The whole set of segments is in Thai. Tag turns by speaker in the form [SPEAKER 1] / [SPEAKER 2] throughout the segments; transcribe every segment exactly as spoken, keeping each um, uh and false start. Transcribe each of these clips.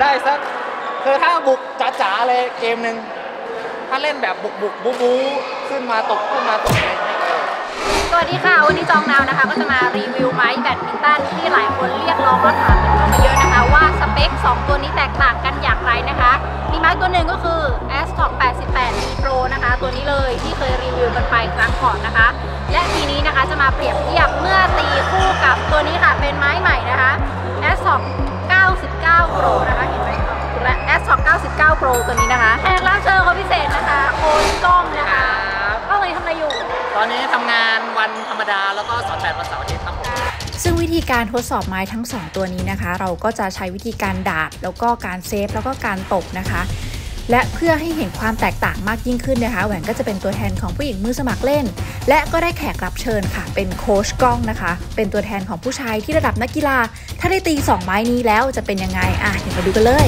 [SPEAKER 1] ได้สักคือถ้าบุกจ๋าๆเลยเกมหนึ่งถ้าเล่นแบบบุกบุกบูบูขึ้นมาตกขึ้นมาตกอะไรอย่างเงี้ย
[SPEAKER 2] สวัสดีค่ะวันนี้จองนาวนะคะก็จะมารีวิวไม้แบดมินตันที่หลายคนเรียกร้องและถามกันเข้ามาเยอะนะคะว่าสเปคสองตัวนี้แตกต่างกันอย่างไรนะคะมีไม้ตัวหนึ่งก็คือ ASTOC แปดสิบแปด ดี โปร นะคะตัวนี้เลยที่เคยรีวิวกันไปครั้งก่อนนะคะและทีนี้นะคะจะมาเปรียบเทียบเมื่อตีคู่กับตัวนี้ค่ะเป็นไม้ใหม่นะคะ ASTOC เก้าสิบเก้า โปร นะคะเห็นไหมและ ASTOC เก้าสิบเก้า โปร ตัวนี้นะคะแขกรับเชิญคนพิเศษนะคะโค้ชก้องนะคะก็เลยทำอะไรอยู่
[SPEAKER 1] ตอนนี้ทำงานวันธรรมดาแล้วก็สอนแบดวันเสาร์อาทิตย์ครับผม
[SPEAKER 3] ซึ่งวิธีการทดสอบไม้ทั้งสองตัวนี้นะคะเราก็จะใช้วิธีการดาดแล้วก็การเซฟแล้วก็การตบนะคะและเพื่อให้เห็นความแตกต่างมากยิ่งขึ้นนะคะแหวนก็จะเป็นตัวแทนของผู้หญิงมือสมัครเล่นและก็ได้แขกรับเชิญค่ะเป็นโค้ชก้องนะคะเป็นตัวแทนของผู้ชายที่ระดับนักกีฬาถ้าได้ตีสองไม้นี้แล้วจะเป็นยังไงอ่ะเดี๋ยวมาดูกันเลย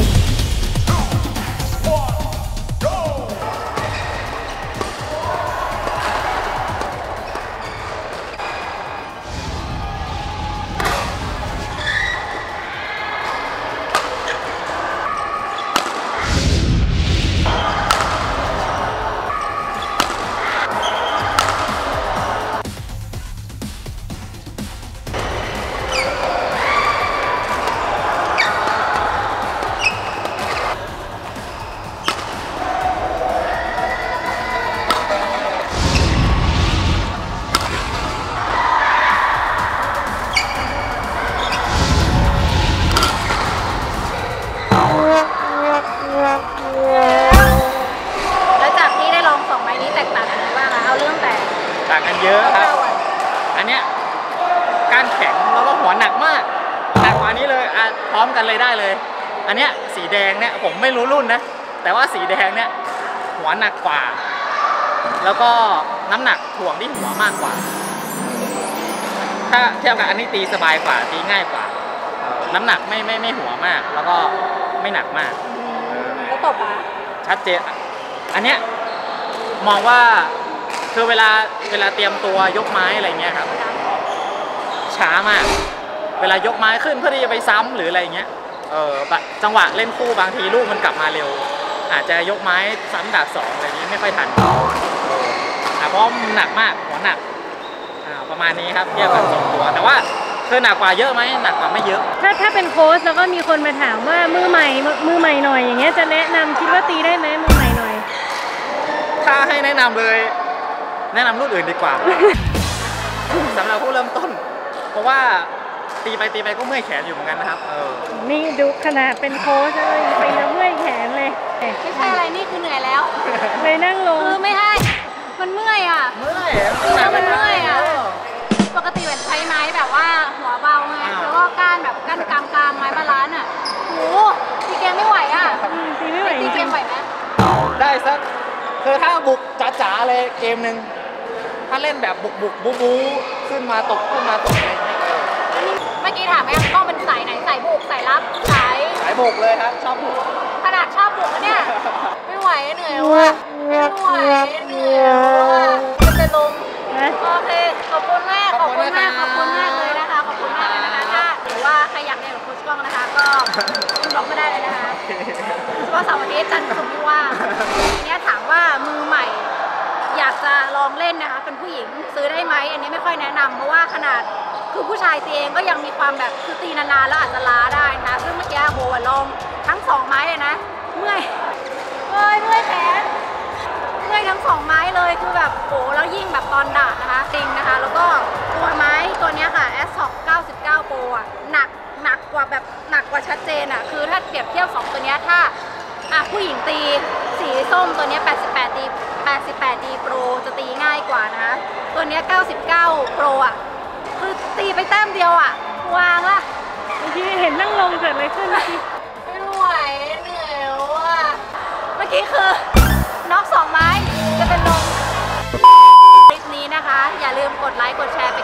[SPEAKER 1] ต่างกันเยอะครับอันเนี้ยการแข็งแล้วก็หัวหนักมากหนักกว่านี้เลยอ่ะพร้อมกันเลยได้เลยอันเนี้ยสีแดงเนี่ยผมไม่รู้รุ่นนะแต่ว่าสีแดงเนี่ยหัวหนักกว่าแล้วก็น้ำหนักถ่วงที่หัวมากกว่าถ้าเทียบกับอันนี้ตีสบายกว่าตีง่ายกว่าน้ำหนักไม่ไม่ไม่หัวมากแล้วก็ไม่หนักมาก
[SPEAKER 2] แล้วตบอ่ะ
[SPEAKER 1] ชัดเจนอันเนี้ยมองว่าคือเวลาเวลาเตรียมตัวยกไม้อะไรเงี้ยครับช้ามากเวลายกไม้ขึ้นเพื่อที่จะไปซ้ำหรืออะไรเงี้ยเออจังหวะเล่นคู่บางทีลูกมันกลับมาเร็วอาจจะยกไม้ซ้ำดาบสองอะไรนี้ไม่ค่อยทันเพราะมันหนักมากหัวหนักประมาณนี้ครับเทียบกับสองตัวแต่ว่าคือหนักกว่าเยอะไหมหนักกว่าไม่เยอะ
[SPEAKER 4] ถ้าถ้าเป็นโค้ชแล้วก็มีคนมาถามว่ามือใหม่มือใหม่หน่อยอย่างเงี้ยจะแนะนำคิดว่าตีได้ไหมมือใหม่หน่อย
[SPEAKER 1] ถ้าให้แนะนำเลยแนะนำรุ่นอื่นดีกว่า สำหรับผู้เริ่มต้นเพราะว่าตีไปตีไปก็เมื่อยแขนอยู่เหมือนกันนะครับเออ
[SPEAKER 4] นี่ดูขนาดเป็นโค้ชเลยตีแล้วเมื่อยแขนเลย
[SPEAKER 2] ไม่ใช่อะไรนี่คือเหนื่อยแล้ว
[SPEAKER 4] เลยนั่งลง
[SPEAKER 2] คือไม่ให้มันเมื่อยอ่ะ
[SPEAKER 1] เมื่อย
[SPEAKER 2] คือมันเมื่อยอ่ะปกติแบบใช้ไม้แบบว่าหัวเบาไงแล้วก็ก้านแบบก้านกามกามไม้บาลานซ์อ่ะโหตีเกมไม่ไหวอ่ะ
[SPEAKER 4] ตีไม่ไหว
[SPEAKER 2] ตีเกมไหวไหม
[SPEAKER 1] ได้สักคือถ้าบุกจ๋าๆเลยเกมหนึ่งถ้าเล่นแบบบุกบุกบูบูขึ้นมาตกขึ้นมาตกอะไรอย่างเงี้ย
[SPEAKER 2] เมื่อกี้ถามไหมต้องเป็นสายไหนสายบุกสายรับสาย
[SPEAKER 1] สายบุกเลยครับชอบบุก
[SPEAKER 2] ขนาดชอบบุกเนี่ยไม่ไหวเหนื่อยแล้วอ่ะไม่ไหวเหนื่อยแล้วอ่ะมันจะลงโอเคขอบคุณมากขอบคุณมากขอบคุณมากเลยนะคะขอบคุณมากเลยนะคะถ้าหรือว่าใครอยากเรียนกับโค้ชกล้องนะคะก็บล็อกก็ได้เลยนะคะเฉพาะเสาร์อาทิตย์จันทร์ศุกร์ที่ว่างทีนี้ถามว่ามือใหม่อยากจะลองเล่นนะคะเป็นผู้หญิงซื้อได้ไหมอันนี้ไม่ค่อยแนะนำเพราะว่าขนาดคือผู้ชายตีเองก็ยังมีความแบบคือตีนานๆแล้วอาจจะล้าได้นะคะซึ่งเมื่อกี้โบลองทั้งสองไม้เลยนะเมื่อยเมื่อยเมื่อยแขนเมื่อยทั้งสองไม้เลยคือแบบโอ้แล้วยิ่งแบบตอนดาดนะคะจริงนะคะแล้วก็ตัวไม้ตัวนี้ค่ะ ASTOC เก้าสิบเก้า โปรอ่ะหนักหนักกว่าแบบหนักกว่าชัดเจนอ่ะคือถ้าเปรียบเทียบสองตัวนี้ถ้าอ่ะผู้หญิงตีสีส้มตัวนี้แปดสิบแปดดีแปดสิบแปดดีโปรจะตีง่ายกว่านะคะตัวนี้เก้าสิบเก้าโปรอ่ะคือตีไปแต้มเดียวอ่ะวางละ
[SPEAKER 4] เมื่อกี้เห็นนั่งลงเกิดอะไรขึ้นเมื่อกี้
[SPEAKER 2] ไม่ไหวเหนื่อยว่ะเมื่อกี้คือน็อกสองไม้จะเป็นลมคลิปนี้นะคะอย่าลืมกดไลค์กดแชร์เป็น